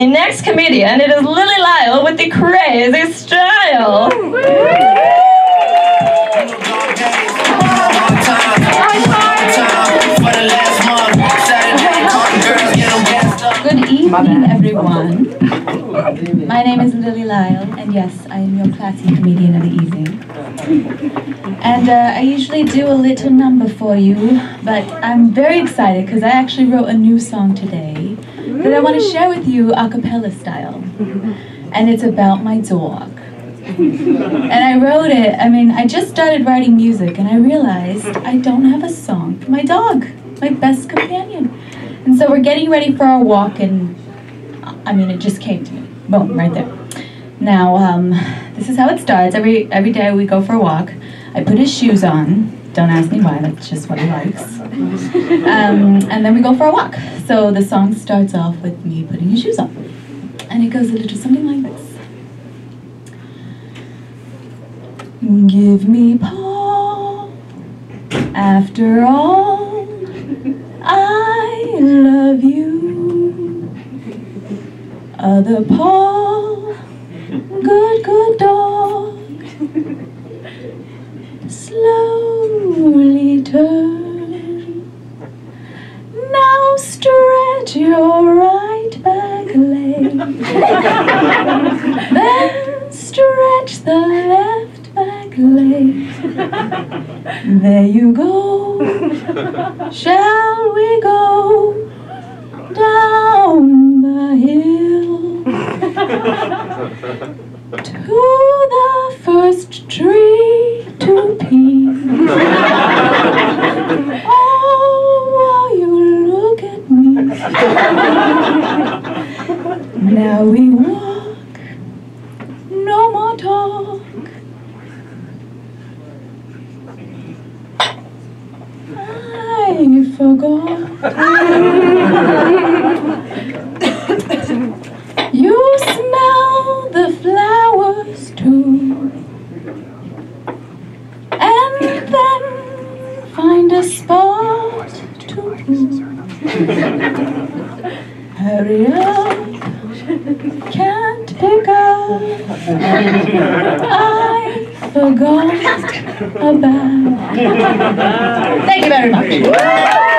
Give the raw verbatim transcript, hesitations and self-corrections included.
Next comedian, it is Lili Lile with the crazy style. Good evening, everyone. My name is Lili Lile, and yes, I am your classy comedian of the evening. And uh, I usually do a little number for you, but I'm very excited because I actually wrote a new song today that I want to share with you a cappella style. And it's about my dog. And I wrote it, I mean, I just started writing music and I realized I don't have a song for my dog, my best companion. And so we're getting ready for our walk, and I mean, it just came to me. Boom, right there. Now, um, this is how it starts. Every, every day we go for a walk. I put his shoes on. Don't ask me why, that's just what he likes. Um, and then we go for a walk. So the song starts off with me putting his shoes on. And it goes a little something like this. Give me paw, after all, I love you. Other paw, good, good dog. Slowly turn. Now stretch your right back leg. Then stretch the left back leg. There you go. Shall we go down the hill to the first tree to pee? Oh, while you look at me. Now we walk, no more talk. I forgot. You smell the flowers too, and then find a spot to poo. Hurry up, can't pick up. I forgot about. Thank you very much.